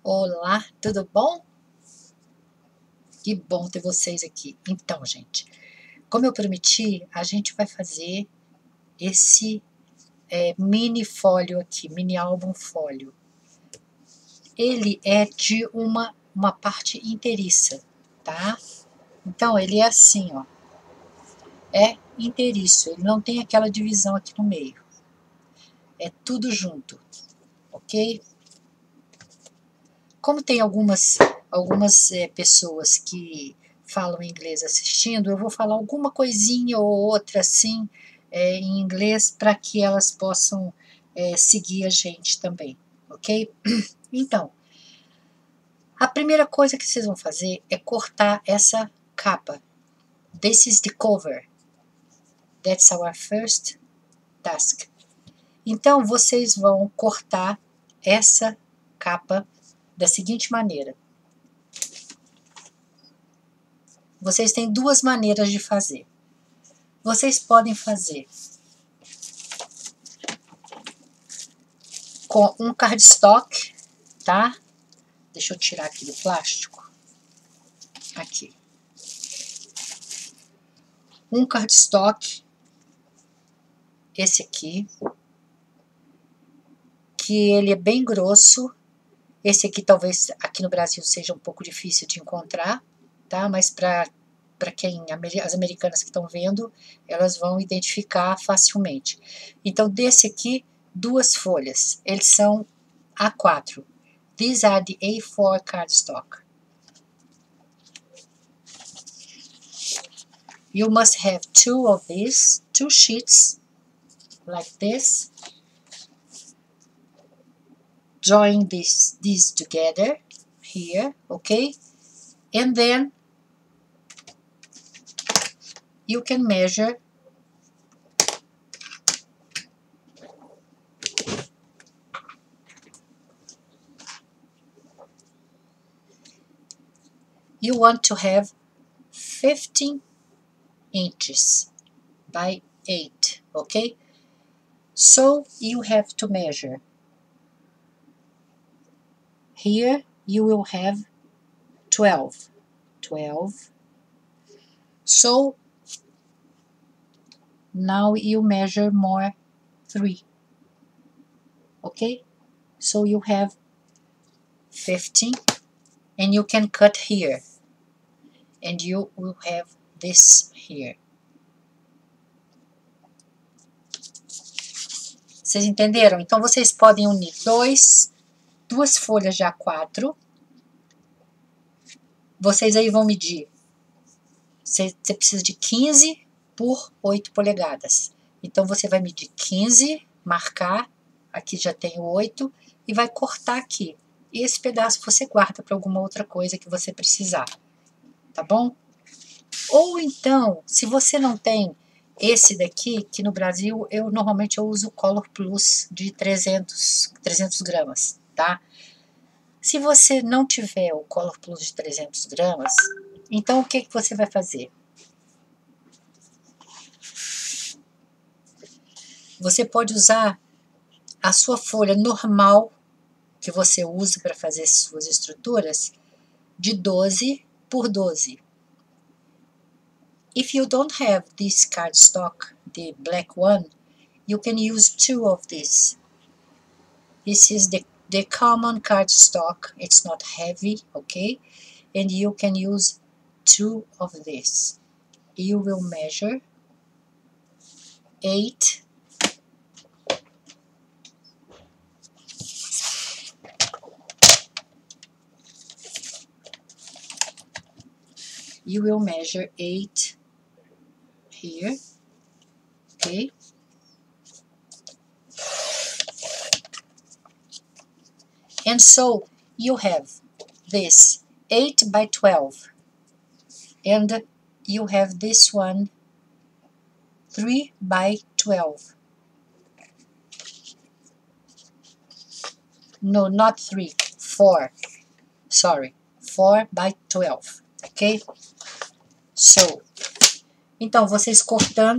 Olá, tudo bom? Que bom ter vocês aqui. Então, gente, como eu prometi, a gente vai fazer esse mini fólio aqui, mini álbum fólio. Ele é de uma parte inteiriça, tá? Então, ele é assim, ó. É inteiriço, ele não tem aquela divisão aqui no meio. É tudo junto, ok? Como tem algumas pessoas que falam inglês assistindo, eu vou falar alguma coisinha ou outra assim em inglês para que elas possam seguir a gente também, ok? Então, a primeira coisa que vocês vão fazer é cortar essa capa. This is the cover. That's our first task. Então, vocês vão cortar essa capa da seguinte maneira. Vocês têm duas maneiras de fazer. Vocês podem fazer com um cardstock, tá? Deixa eu tirar aqui do plástico. Aqui. Um cardstock, esse aqui, que ele é bem grosso. Esse aqui talvez aqui no Brasil seja um pouco difícil de encontrar, tá? Mas para quem, as americanas que estão vendo, elas vão identificar facilmente. Então, desse aqui, duas folhas. Eles são A4. These are the A4 cardstock. You must have two of these, two sheets, like this. Join these together here, okay? And then you can measure you want to have 15 inches by 8, okay? So you have to measure. Here you will have 12. So now you measure more 3. Okay? So you have 15 and you can cut here. And you will have this here. Vocês entenderam? Então vocês podem unir duas folhas de A4. Vocês aí vão medir. Você precisa de 15 por 8 polegadas. Então você vai medir 15, marcar, aqui já tem o 8, e vai cortar aqui. E esse pedaço você guarda para alguma outra coisa que você precisar. Tá bom? Ou então, se você não tem esse daqui, que no Brasil normalmente eu uso o Color Plus de 300 gramas, tá? Se você não tiver o Color Plus de 300 gramas, então o que você vai fazer? Você pode usar a sua folha normal, que você usa para fazer suas estruturas, de 12 por 12. If you don't have this cardstock, the black one, you can use 2 of this. This is the common cardstock. It's not heavy, okay? And you can use 2 of this. You will measure 8. You will measure 8 here, okay? And so you have this 8 by 12, and you have this one 3 by 12. No, not 3, 4. Sorry, 4 by 12, okay? So, então vocês cortando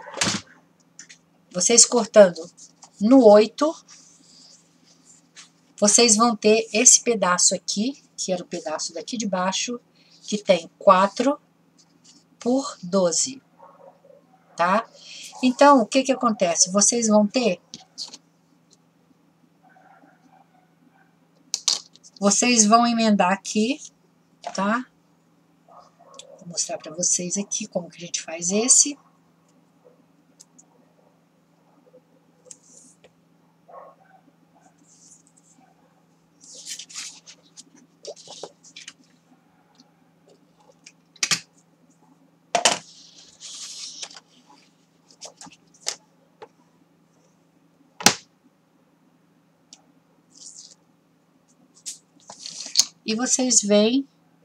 no 8, vocês vão ter esse pedaço aqui, que era o pedaço daqui de baixo, que tem 4 por 12, tá? Então, o que que acontece? Vocês vão ter... Vocês vão emendar aqui, tá? Vou mostrar para vocês aqui como que a gente faz esse. E vocês vêm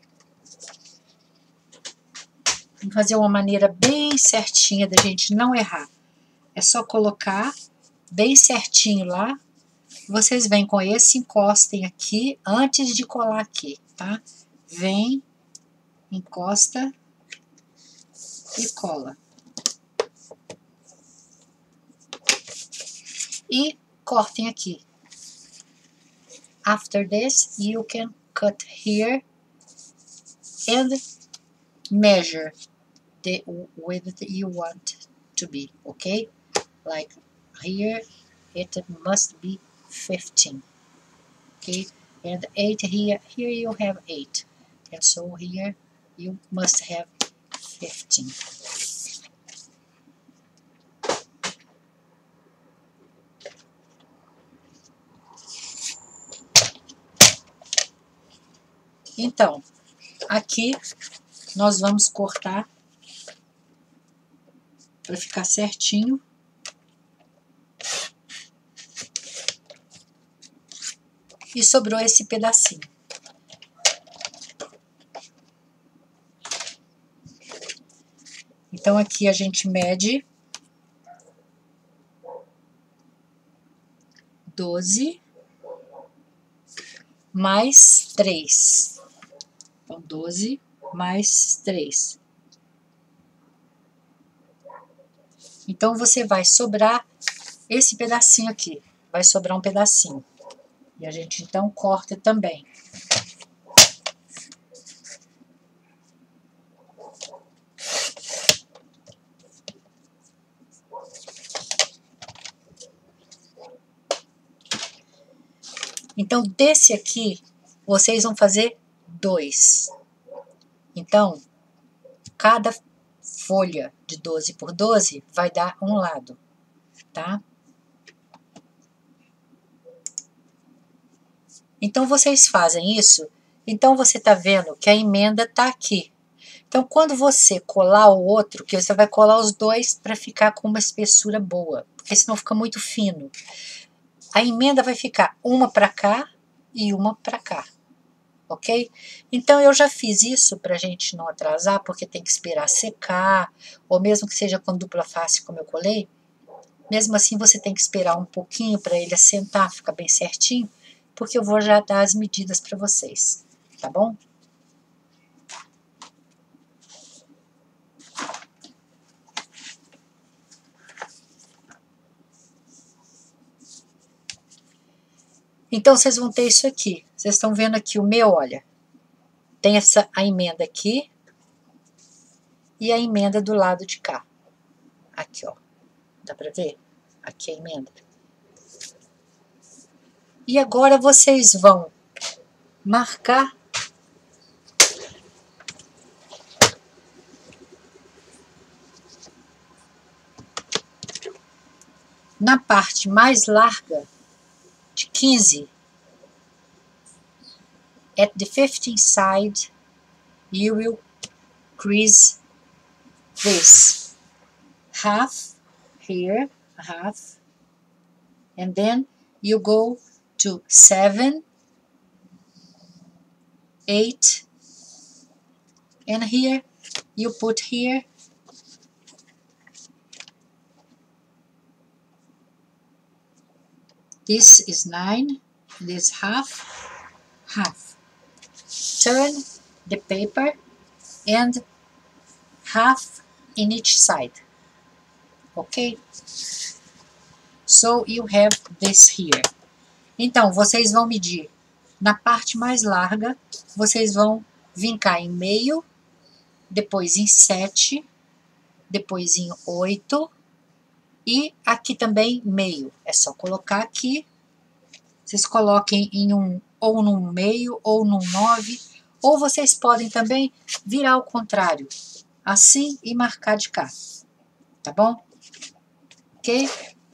fazer uma maneira bem certinha da gente não errar. É só colocar bem certinho lá. Vocês vêm com esse, encostem aqui antes de colar aqui, tá? Vem, encosta e cola. E cortem aqui. After this, you can cut here and measure the width you want to be, okay? Like here, it must be 15, okay? And 8 here you have 8. And so here you must have 15. Então, aqui nós vamos cortar para ficar certinho. E sobrou esse pedacinho. Então, aqui a gente mede 12 mais 3. Então, 12 mais 3. Então, você vai sobrar esse pedacinho aqui. Vai sobrar um pedacinho. E a gente, então, corta também. Então, desse aqui, vocês vão fazer 2. Então, cada folha de 12 por 12 vai dar um lado, tá? Então, vocês fazem isso. Então, você tá vendo que a emenda tá aqui. Então, quando você colar o outro, que você vai colar os dois para ficar com uma espessura boa, porque senão fica muito fino. A emenda vai ficar uma para cá e uma para cá, ok? Então, eu já fiz isso para a gente não atrasar, porque tem que esperar secar, ou mesmo que seja com dupla face, como eu colei, mesmo assim você tem que esperar um pouquinho para ele assentar, ficar bem certinho, porque eu vou já dar as medidas para vocês, tá bom? Então, vocês vão ter isso aqui. Vocês estão vendo aqui o meu, olha. Tem a emenda aqui e a emenda do lado de cá. Aqui, ó. Dá pra ver? Aqui a emenda. E agora vocês vão marcar na parte mais larga de 15. At the 15th side, you will crease this half here, half, and then you go to 7, 8, and here you put here this is 9, this half, half. Turn the paper and half in each side, okay? So you have this here. Então, vocês vão medir na parte mais larga, vocês vão vincar em meio, depois em 7, depois em 8 e aqui também meio. É só colocar aqui, vocês coloquem em ou num meio ou num 9, ou vocês podem também virar ao contrário, assim e marcar de cá, tá bom? Ok?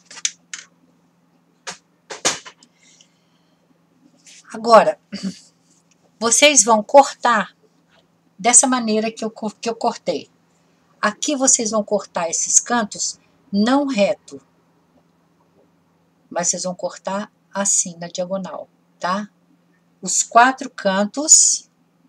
Agora, vocês vão cortar dessa maneira que eu cortei. Aqui vocês vão cortar esses cantos não reto, mas vocês vão cortar assim na diagonal, tá? Os 4 cantos,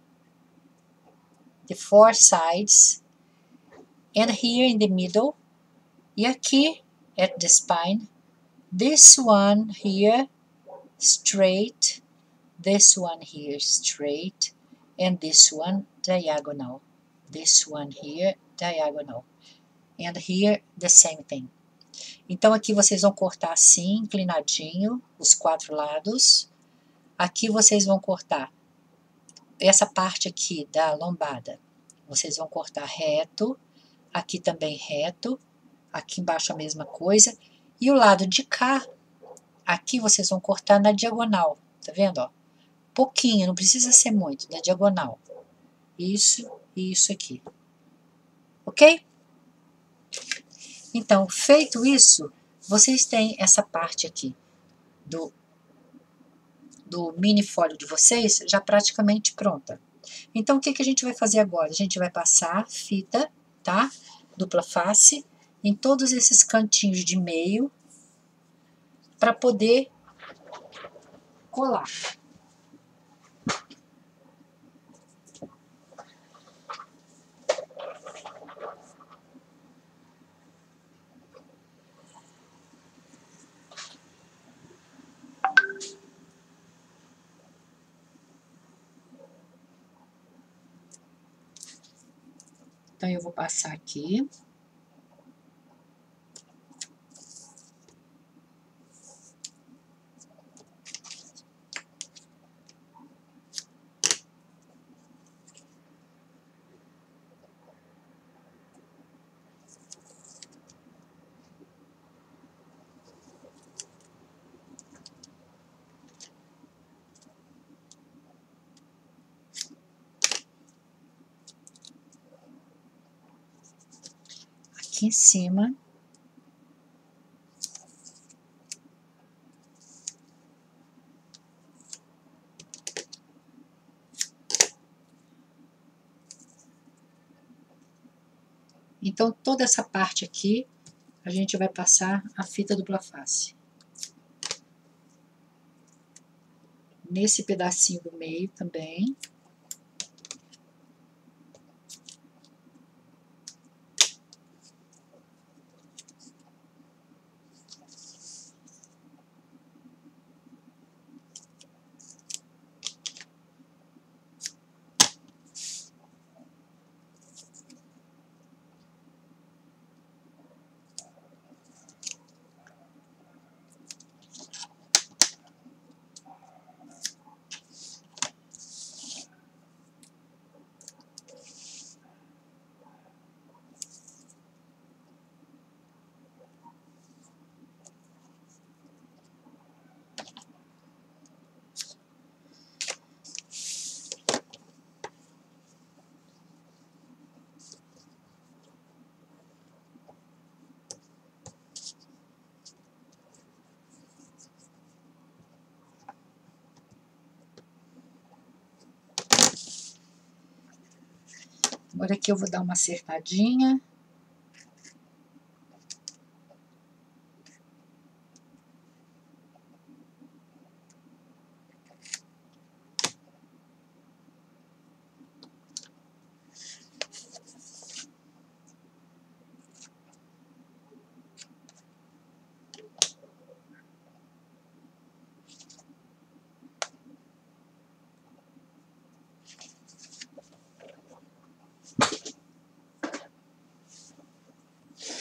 the 4 sides, and here in the middle, e aqui at the spine, this one here straight, this one here straight, and this one diagonal, this one here diagonal, and here the same thing. Então aqui vocês vão cortar assim, inclinadinho, os 4 lados. Aqui vocês vão cortar essa parte aqui da lombada. Vocês vão cortar reto, aqui também reto, aqui embaixo a mesma coisa. E o lado de cá, aqui vocês vão cortar na diagonal, tá vendo, ó? Pouquinho, não precisa ser muito, na diagonal. Isso e isso aqui. Ok? Então, feito isso, vocês têm essa parte aqui do mini fólio de vocês já praticamente pronta. Então, o que a gente vai fazer agora? A gente vai passar fita, tá? Dupla face, em todos esses cantinhos de meio, para poder colar. Então, eu vou passar aqui. Aqui em cima. Então, toda essa parte aqui, a gente vai passar a fita dupla face. Nesse pedacinho do meio também. Agora aqui eu vou dar uma acertadinha.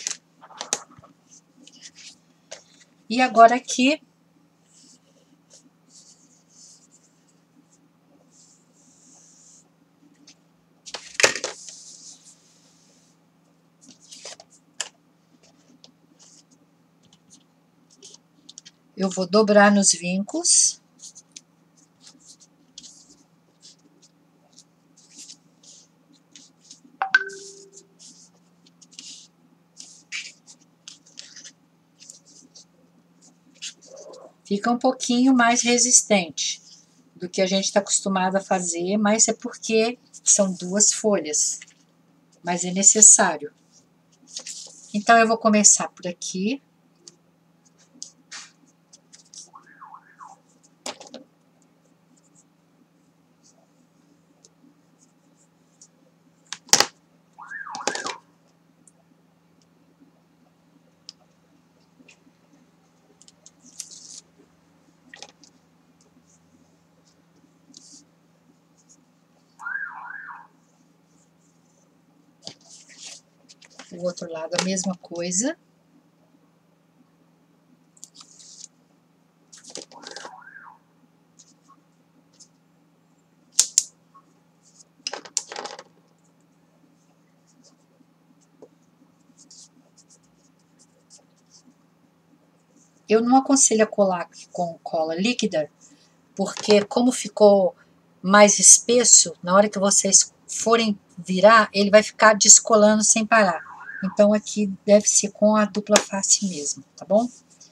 E agora aqui, eu vou dobrar nos vincos. Fica um pouquinho mais resistente do que a gente está acostumado a fazer, mas é porque são 2 folhas, mas é necessário. Então, eu vou começar por aqui. O outro lado a mesma coisa. Eu não aconselho a colar com cola líquida, porque como ficou mais espesso, na hora que vocês forem virar, ele vai ficar descolando sem parar. Então, aqui deve ser com a dupla face mesmo, tá bom?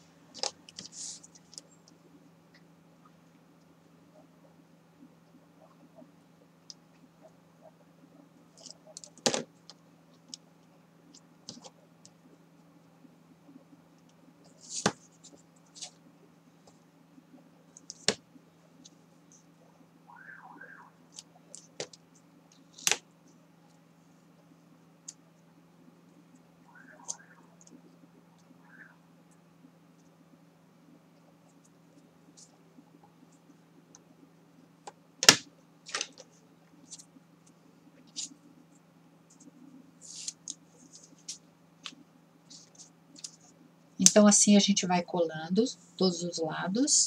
Então, assim a gente vai colando todos os lados.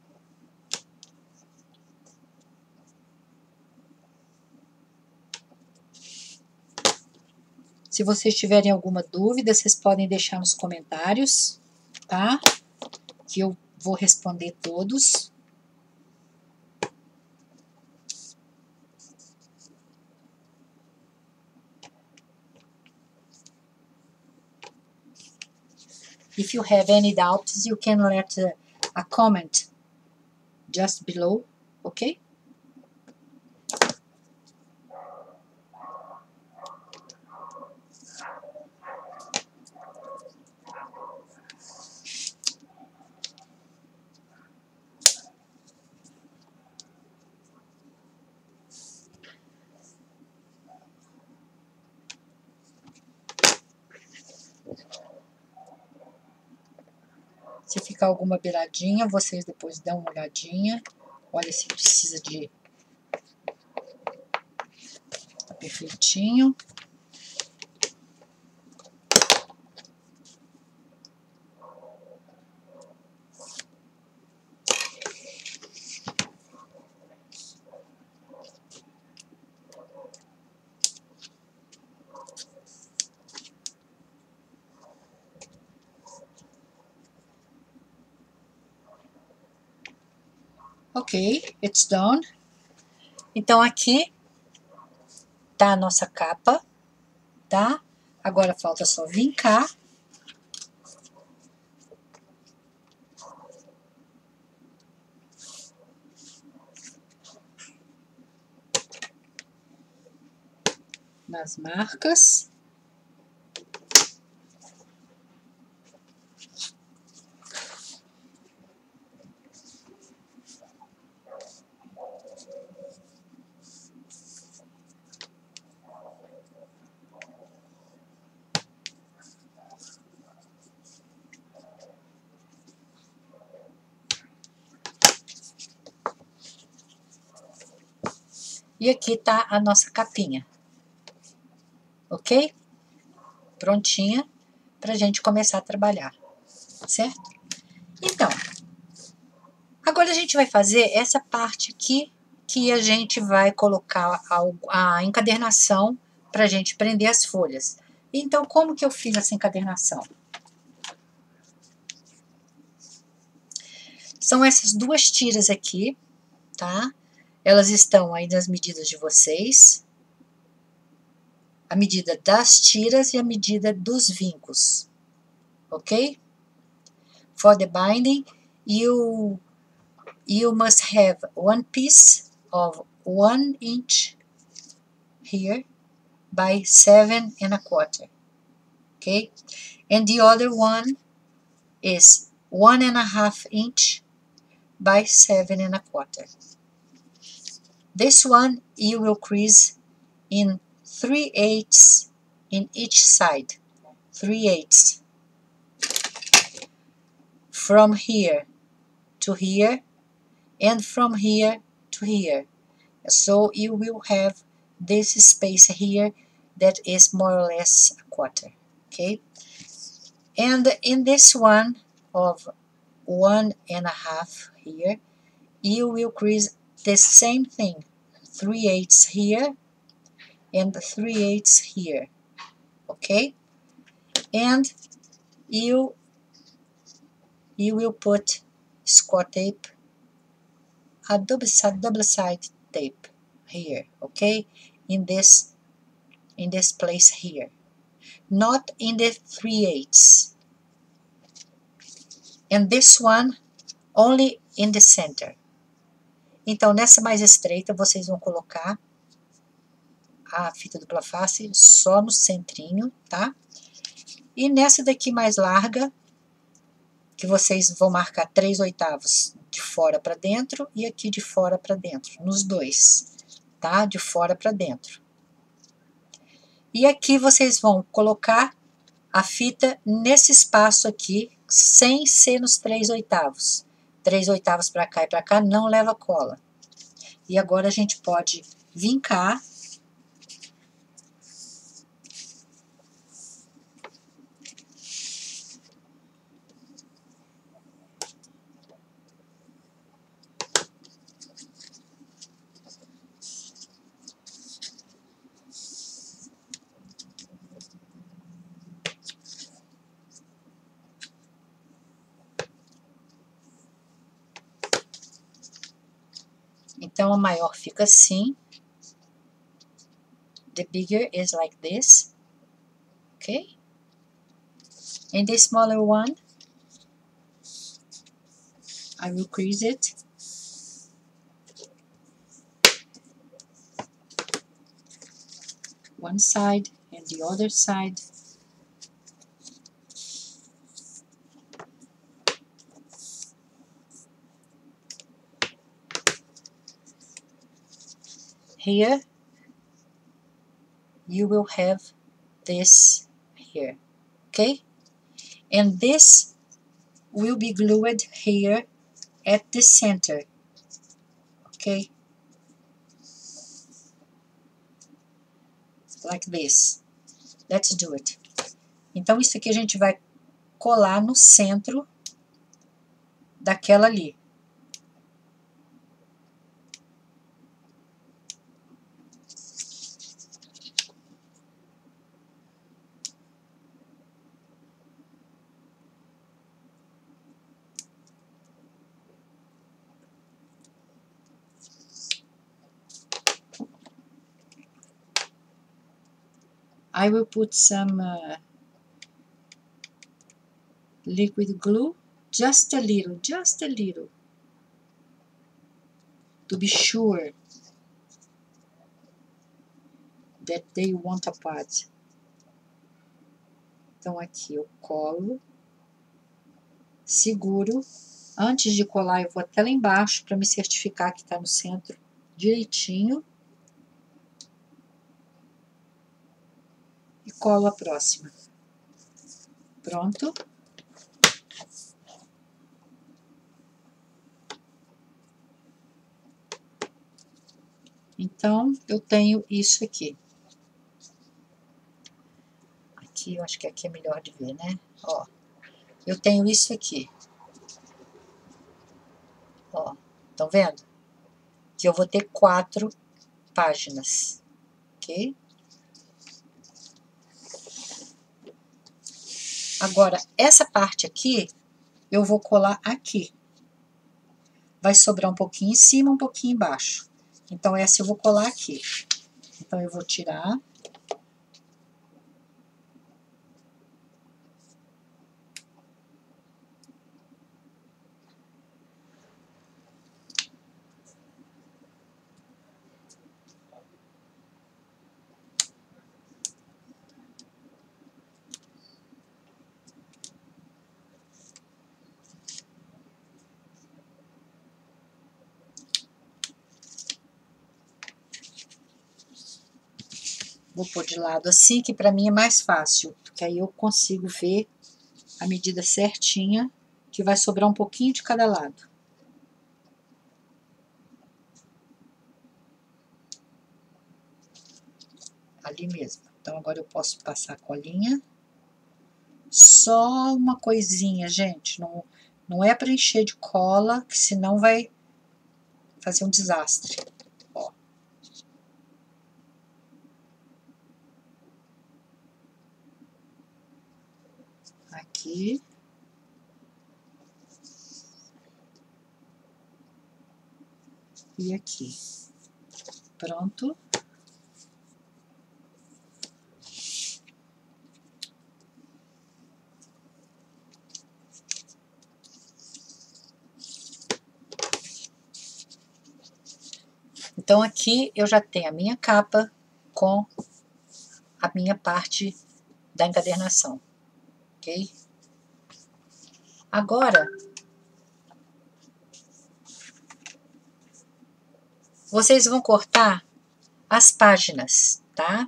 Se vocês tiverem alguma dúvida, vocês podem deixar nos comentários, tá? Que eu vou responder todos. If you have any doubts, you can let a comment just below, okay? Se ficar alguma beiradinha, vocês depois dão uma olhadinha. Olha se precisa de... Tá perfeitinho. Ok, it's done. Então, aqui tá a nossa capa, tá? Agora falta só vincar. Nas marcas. E aqui tá a nossa capinha, ok? Prontinha pra gente começar a trabalhar, certo? Então, agora a gente vai fazer essa parte aqui, que a gente vai colocar a encadernação pra gente prender as folhas. Então, como que eu fiz essa encadernação? São essas duas tiras aqui, tá? Elas estão aí nas medidas de vocês. A medida das tiras e a medida dos vincos, ok? For the binding, you must have one piece of 1 inch here by 7 1/4, okay? And the other one is 1.5 inch by 7 1/4. This one you will crease in 3/8 in each side, 3/8, from here to here and from here to here. So you will have this space here that is more or less a quarter, okay? And in this one of 1.5 here, you will crease the same thing, 3/8 here and 3/8 here, okay? And you will put score tape, a double side tape here, okay? In this place here, not in the 3/8, and this one only in the center. Então, nessa mais estreita, vocês vão colocar a fita dupla face só no centrinho, tá? E nessa daqui mais larga, que vocês vão marcar 3/8 de fora para dentro e aqui de fora para dentro, nos dois, tá? De fora para dentro. E aqui vocês vão colocar a fita nesse espaço aqui, sem ser nos 3/8. 3/8 para cá e para cá não leva cola. E agora a gente pode vincar. Então, a maior fica assim. The bigger is like this. Okay? And the smaller one, I will crease it. One side and the other side. Here, you will have this here, okay? And this will be glued here at the center, okay? Like this. Let's do it. Então, isso aqui a gente vai colar no centro daquela ali. I will put some liquid glue, just a little, to be sure that they won't apart. Então, aqui eu colo, seguro. Antes de colar, eu vou até lá embaixo para me certificar que está no centro direitinho. E colo a próxima. Pronto. Então, eu tenho isso aqui. Aqui, eu acho que aqui é melhor de ver, né? Ó, eu tenho isso aqui. Ó, estão vendo? Que eu vou ter 4 páginas, ok? Agora, essa parte aqui, eu vou colar aqui, vai sobrar um pouquinho em cima, um pouquinho embaixo. Então, essa eu vou colar aqui. Então, eu vou tirar. Vou pôr de lado assim, que pra mim é mais fácil, porque aí eu consigo ver a medida certinha, que vai sobrar um pouquinho de cada lado. Ali mesmo. Então, agora eu posso passar a colinha. Só uma coisinha, gente. Não é para encher de cola, que senão vai fazer um desastre. Ó. Aqui. E aqui. Pronto. Então, aqui eu já tenho a minha capa com a minha parte da encadernação, ok? Agora, vocês vão cortar as páginas, tá?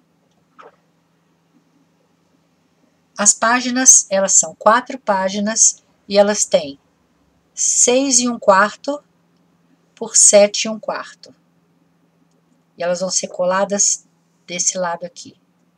As páginas, elas são 4 páginas e elas têm 6 1/4 por 7 1/4. E elas vão ser coladas desse lado aqui.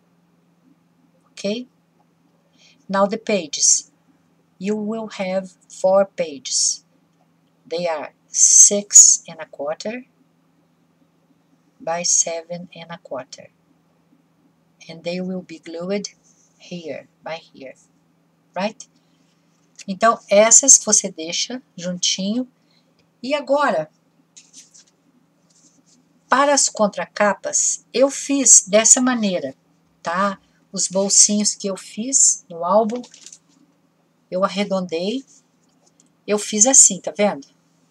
Ok? Now the pages. You will have 4 pages. They are 6 1/4 by 7 1/4. And they will be glued here, by here. Right? Então, essas você deixa juntinho. E agora, para as contracapas, eu fiz dessa maneira, tá? Os bolsinhos que eu fiz no álbum, eu arredondei, eu fiz assim, tá vendo?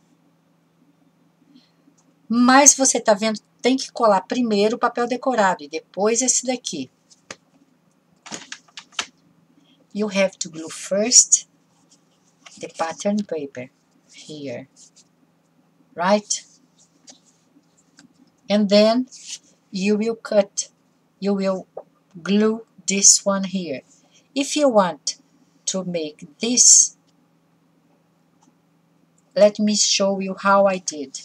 Mas você tá vendo, tem que colar primeiro o papel decorado e depois esse daqui. You have to glue first the pattern paper here, right? And then you will glue this one here. If you want to make this, let me show you how I did.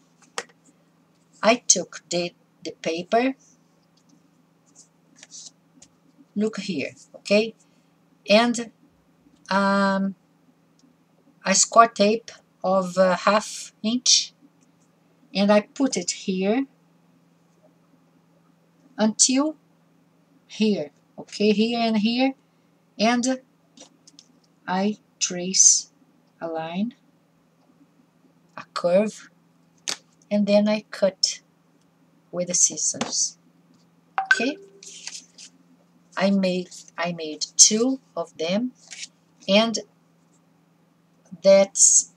I took the paper, look here, okay? And a score tape of 1/2 inch, and I put it here until here, okay, here and here, and I trace a line, a curve, and then I cut with the scissors, okay? I made 2 of them, and that's,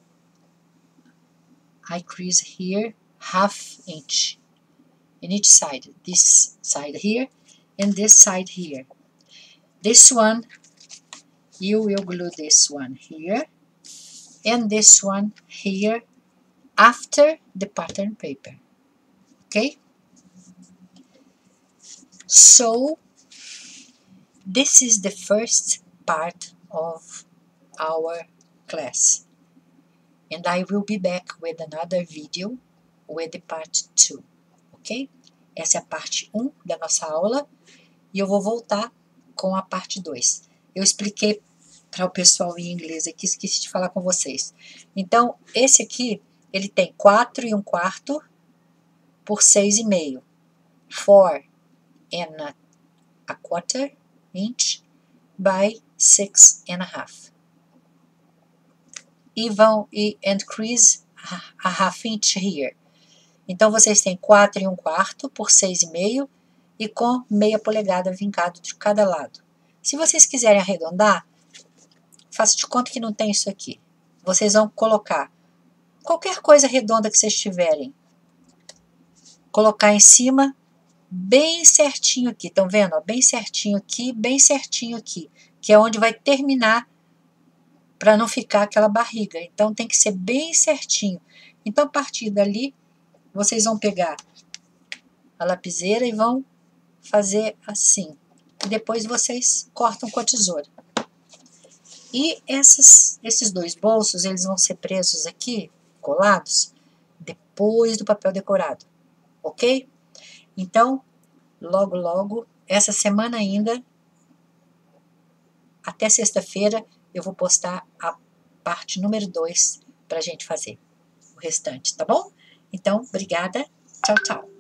I crease here 1/2 inch in each side, this side here and this side here. This one, you will glue this one here and this one here after the pattern paper, okay? So this is the first part of our class, and I will be back with another video with the part 2, ok? Essa é a parte 1 da nossa aula e eu vou voltar com a parte 2. Eu expliquei para o pessoal em inglês aqui, esqueci de falar com vocês. Então, esse aqui, ele tem 4 1/4 por 6,5. 4 1/4 inch by 6 1/2. And crease a half inch here. Então, vocês têm 4 1/4 por 6,5 e com meia polegada vincado de cada lado. Se vocês quiserem arredondar, faça de conta que não tem isso aqui. Vocês vão colocar qualquer coisa redonda que vocês tiverem. Colocar em cima, bem certinho aqui. Estão vendo? Ó, bem certinho aqui, que é onde vai terminar, para não ficar aquela barriga. Então, tem que ser bem certinho. Então, a partir dali, vocês vão pegar a lapiseira e vão fazer assim. E depois vocês cortam com a tesoura. E esses dois bolsos, eles vão ser presos aqui, colados, depois do papel decorado. Ok? Então, logo, logo, essa semana ainda, até sexta-feira, eu vou postar a parte número 2 para a gente fazer o restante, tá bom? Então, obrigada. Tchau, tchau.